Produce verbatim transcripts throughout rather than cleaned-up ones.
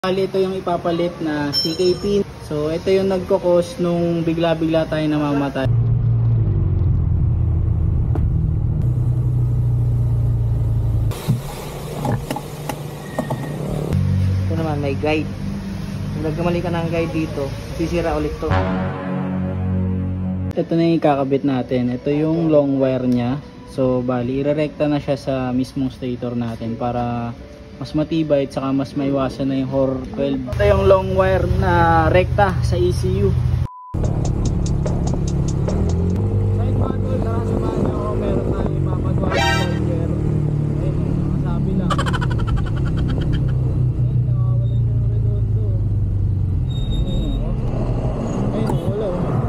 Bali, ito yung ipapalit na C K P. So ito yung nagkakos nung bigla-bigla tayo namamatay. Ito naman may guide. Kung nagkamali ka ng guide dito, sisira ulit to. Ito na yung ikakabit natin. Ito yung long wire nya. So bali, irerekta na siya sa mismong stator natin para mas matibay at saka mas maiwasan na yung horror twelve. Ito yung long wire na rekta sa E C U. Side module, tara samahan nyo ako. Meron tayong ipapagawa ng charger. Ayun, nakasabi lang. Ayun, nakawalan siya ng redondo. Ayun, wala.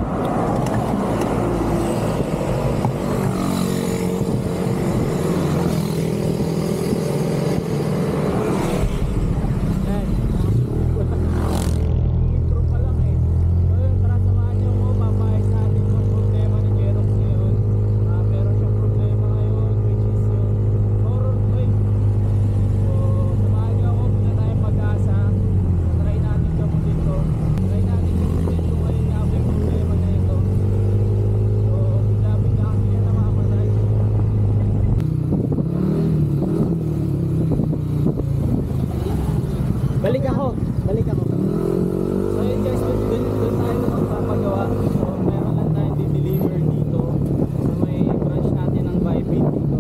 Balik ako, balik ako. So yun guys, dun, dun, dun tayo magpapagawa. So meron lang tayong di-deliver dito. So may branch natin ng Vibin dito.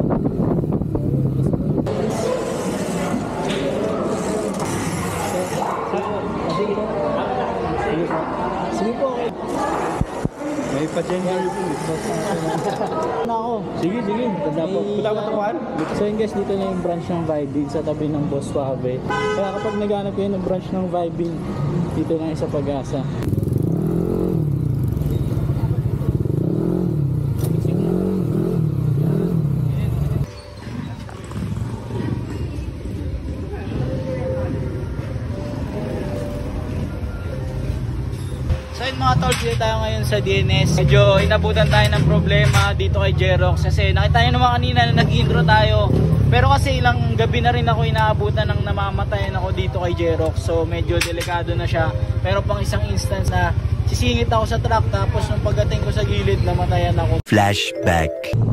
Sige po. Sige po. May pa-changer po. Na ako. Sige, sige. Tanda po. Punta ko tapuan? So yun guys, dito na yung branch ng Vibin sa tabi ng Boss Suave. Kaya kapag naghanap kayo ng branch ng Vibin, dito na sa Pag-asa. So yun mga tol, dito tayo ngayon sa D N S. Medyo inabutan tayo ng problema dito kay Jerox kasi nakita nyo naman kanina na nag-intro tayo. Pero kasi ilang gabi na rin ako inaabutan ng namamatayan ako dito kay Jerox. So medyo delikado na siya. Pero pang isang instance na sisingit ako sa truck tapos nung pagdating ko sa gilid namatayan ako. Flashback.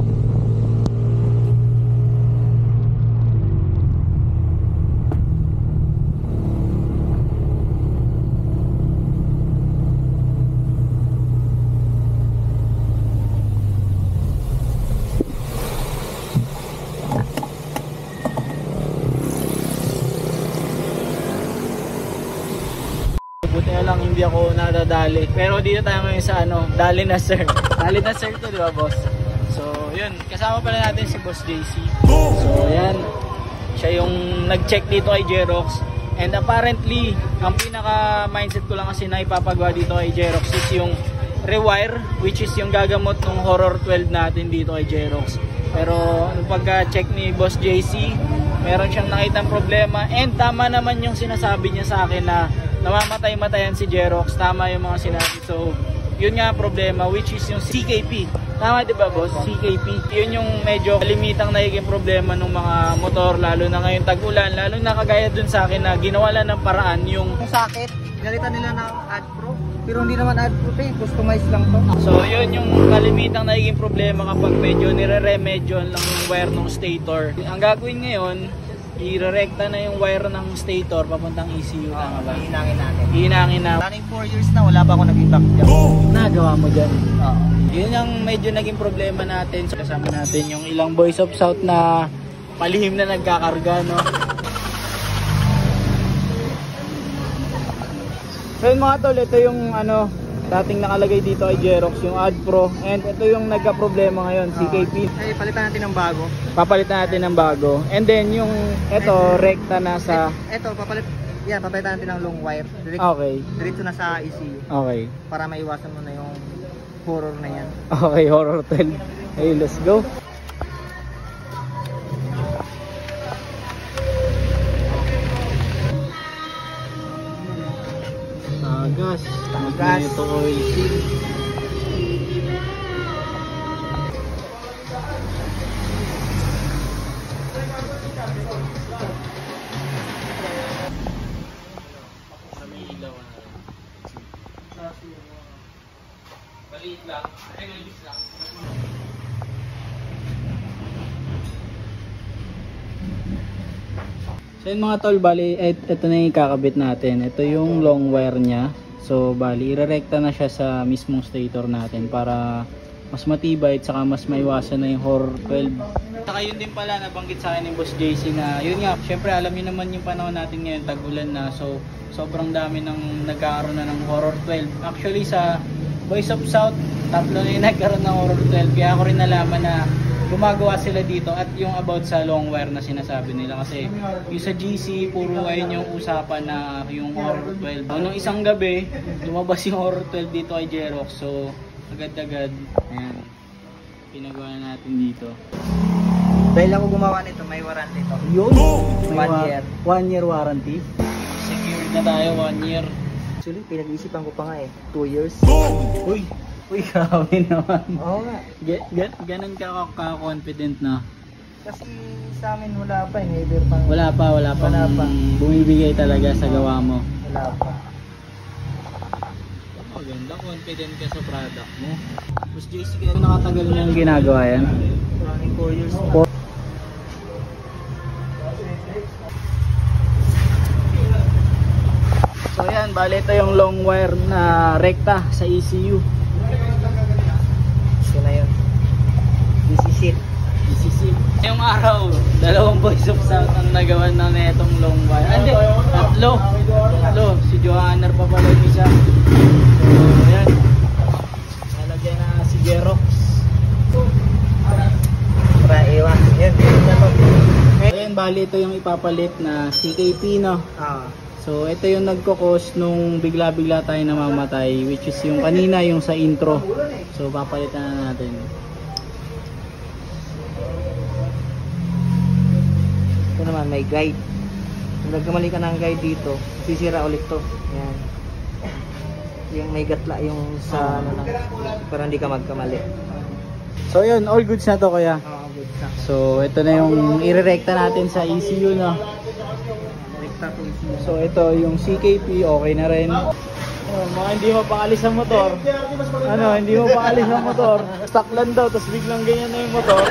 Buti na lang hindi ako nadadali. Pero dito tayo ngayon sa ano, dali na sir. Dali na sir to, di ba boss? So yun, kasama pala natin si Boss J C. So yan, siya yung nag-check dito kay Jerox. And apparently, ang pinaka mindset ko lang kasi na ipapagawa dito kay Jerox is yung rewire, which is yung gagamot ng horror twelve natin dito kay Jerox. Pero nung pagka-check ni Boss J C, meron siyang nakitang problema. And tama naman yung sinasabi niya sa akin na namamatay-matayan si Jerox. Tama yung mga sinabi. So yun nga problema, which is yung C K P. Tama diba boss? C K P. Yun yung medyo limitang nagiging problema ng mga motor, lalo na ngayon tag-ulan. Lalo na kagaya dun sa akin na ginawa lang ng paraan yung Yung socket, pinalitan nila ng AdPro. Pero hindi naman AdPro eh, customize lang to. So yun yung kalimitang nagiging problema kapag medyo nire-remedyo lang yung wire ng stator. Ang gagawin ngayon, i-rekta na yung wire ng stator papuntang E C U. Tama ba? Hihinangin natin. Hihinangin na. Running four years na, wala pa ako naging back jump. Nagawa mo dyan. Oo. Yun yung medyo naging problema natin. So, kasama natin yung ilang boys of South na palihim na nagkakarga, no? So yun mga tol, ito yung ano, dating nakalagay dito kay Jerox, yung AdPro. And ito yung nagka-problema ngayon, C K P. Ay, palitan natin ng bago. Papalitan natin ng bago. And then yung ito, rekta na sa... Ito, papalit. Yan, papalitan natin ng long wire. Direct, Okay. Diretso na sa E C U. Okay. Para maiwasan mo na yung horror na yan. Okay, horror twelve. Hey, let's go. Gas. Gas. Ito oil seal. Maliit lang. Ay, maliit lang. So yun mga tol, bali et, ito na yung kakabit natin. Ito yung long wire nya. So bali irerekta na siya sa mismong stator natin para mas matibay at saka mas maiwasan na yung horror twelve. Saka yun din pala nabanggit sa akin ni Boss J C na yun nga, syempre alam niyo naman yung panahon natin ngayon, tag-ulan na. So sobrang dami nang nagkakaroon na ng horror twelve. Actually sa Boys of South, tatlo na yung nagkaroon ng horror twelve. Kaya ako rin nalaman na gumagawa sila dito at yung about sa long wire na sinasabi nila kasi yung sa G C puro ayun yung usapan na yung horror twelve. Nung isang gabi lumabas yung horror twelve dito kay Jerox, so agad-agad ayan pinagawa natin dito. Dahil ako gumawa nito, may warranty to. Yun! One year. One year warranty. Secured na tayo, one year. Actually, pinag-isipan ko pa nga eh. Two years. Uy! Uy, grabe naman. Oo nga. Get, get, ganun ka ka-confident na. Kasi sa amin wala pa eh. Never pang... Wala pa, wala pa. Wala pa. Bumibigay talaga sa gawa mo. Wala pa. Maganda, confident ka sa product mo. Boss J C, kaya nakatagal mo yung ginagawa yan? Running four years na. Four. So yan, bali ito yung long wire na rekta sa E C U. Ito na yun. This is it. This is it. Yung araw, dalawang Boys of South ang nagawa na netong long wire. Andi, tatlo. Tatlo. Si Johanner pa pala yung isa. So yan. Nalagyan na si Jerox. Para iwan. Yan. Ayan, bali ito yung ipapalit na C K P, no? Ah. So ito yung nagkakos nung bigla-bigla tayo namamatay, which is yung kanina yung sa intro. So papalitan na natin. Ito naman may guide. Kung nagkamali ka ng guide dito, sisira ulit to. Yan. Yung may gatla yung sa ano lang, para hindi ka magkamali. So yun, all goods na to kuya. Oo, good na. So ito na yung irerekta natin sa E C U, no? Rekta to isi. So ito yung C K P, okay na rin. Oh, mga hindi mapakalis ang motor. Ano, hindi mapakalis ang motor. Stuck lang daw, tapos biglang ganyan na yung motor.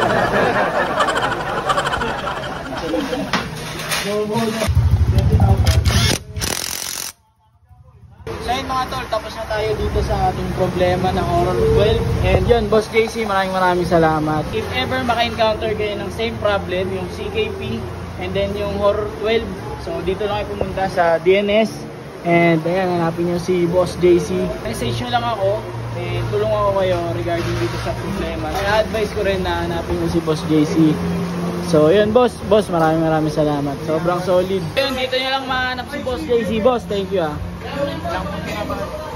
So yun mga tol, tapos na tayo dito sa ating problema ng horror twelve. And yun, Boss J C, maraming maraming salamat. If ever maka-encounter kayo ng same problem, yung C K P and then yung horror twelve, so dito lang kayo pumunta sa D N S. And ayan, hanapin nyo si Boss J C. Message nyo lang ako, eh, tulong ako kayo regarding dito sa problema. Kaya advice ko rin na hanapin nyo si Boss J C. So yun boss, boss maraming maraming salamat. Sobrang solid. Yun, dito nyo lang mahanap si Boss J C. Boss, thank you ah.